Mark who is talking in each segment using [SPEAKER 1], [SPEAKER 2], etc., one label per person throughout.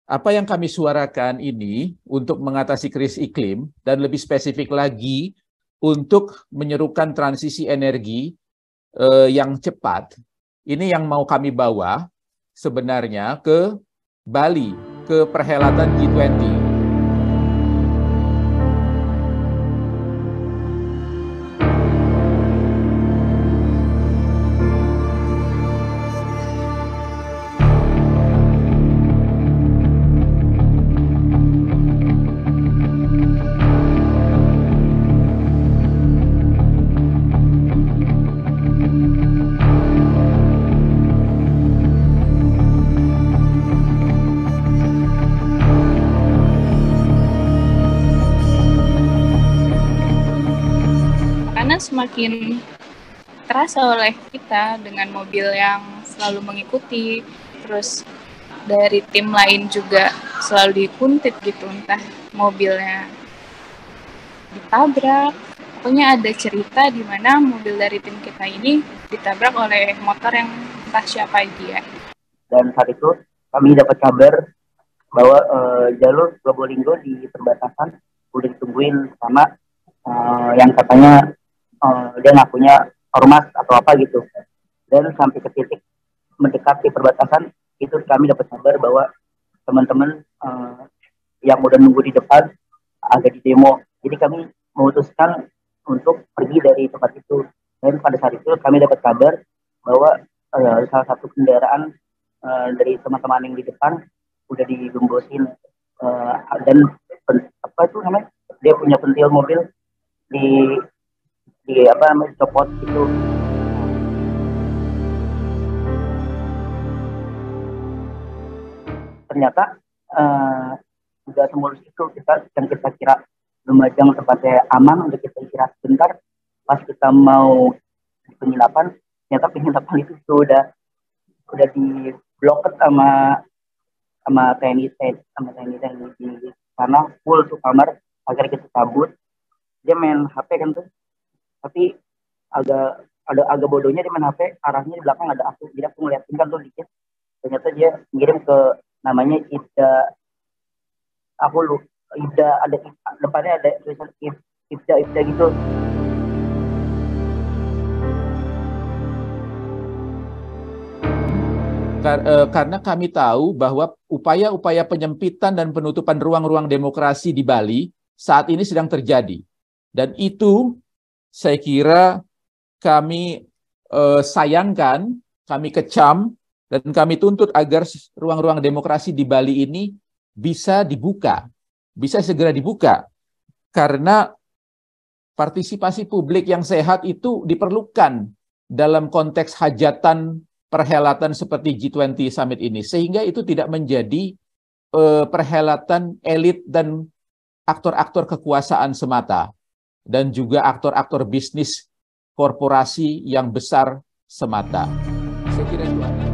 [SPEAKER 1] Apa yang kami suarakan ini untuk mengatasi krisis iklim dan lebih spesifik lagi untuk menyerukan transisi energi yang cepat, ini yang mau kami bawa sebenarnya ke Bali, ke perhelatan G20.
[SPEAKER 2] Semakin terasa oleh kita dengan mobil yang selalu mengikuti, terus dari tim lain juga selalu dikuntit gitu, entah mobilnya ditabrak. Pokoknya ada cerita di mana mobil dari tim kita ini ditabrak oleh motor yang entah siapa dia.
[SPEAKER 3] Dan saat itu kami dapat kabar bahwa jalur Probolinggo di perbatasan udah ditungguin sama yang katanya dia ngakunya ormas atau apa gitu. Dan sampai ke titik mendekati perbatasan itu kami dapat kabar bahwa teman-teman yang udah nunggu di depan ada di demo. Jadi kami memutuskan untuk pergi dari tempat itu. Dan pada saat itu kami dapat kabar bahwa salah satu kendaraan dari teman-teman yang di depan udah digembosin dan apa itu namanya, dia punya pentil mobil di apa namanya, copot gitu. Ternyata tidak semulus itu. Kita kira Lumajang tempatnya aman untuk kita istirahat sebentar. Pas kita mau di penginapan, ternyata penginapan itu sudah di bloket sama TNI di sana, full tuh kamar. Akhirnya kita cabut. Dia main HP kan tuh, tapi agak bodohnya dia main HP, arahnya di belakang ada aku. Jadi aku ngeliatin kan tuh dikit, ternyata dia ngirim ke namanya Ibda, Ibda, ada depannya ada tulisan Ibda gitu.
[SPEAKER 1] Karena kami tahu bahwa upaya-upaya penyempitan dan penutupan ruang-ruang demokrasi di Bali saat ini sedang terjadi. Dan itu saya kira kami sayangkan, kami kecam, dan kami tuntut agar ruang-ruang demokrasi di Bali ini bisa dibuka, bisa segera dibuka. Karena partisipasi publik yang sehat itu diperlukan dalam konteks hajatan perhelatan seperti G20 Summit ini, sehingga itu tidak menjadi perhelatan elit dan aktor-aktor kekuasaan semata, dan juga aktor-aktor bisnis korporasi yang besar semata. Saya kira itu ada.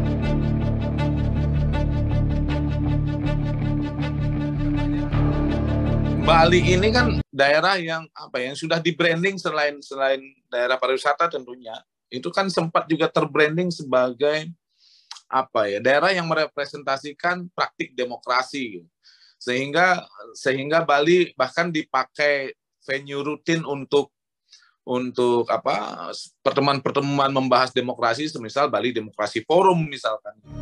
[SPEAKER 4] Bali ini kan daerah yang yang sudah di branding selain daerah pariwisata tentunya. Itu kan sempat juga terbranding sebagai daerah yang merepresentasikan praktik demokrasi, sehingga Bali bahkan dipakai venue rutin untuk pertemuan-pertemuan membahas demokrasi, semisal Bali Demokrasi Forum misalkan.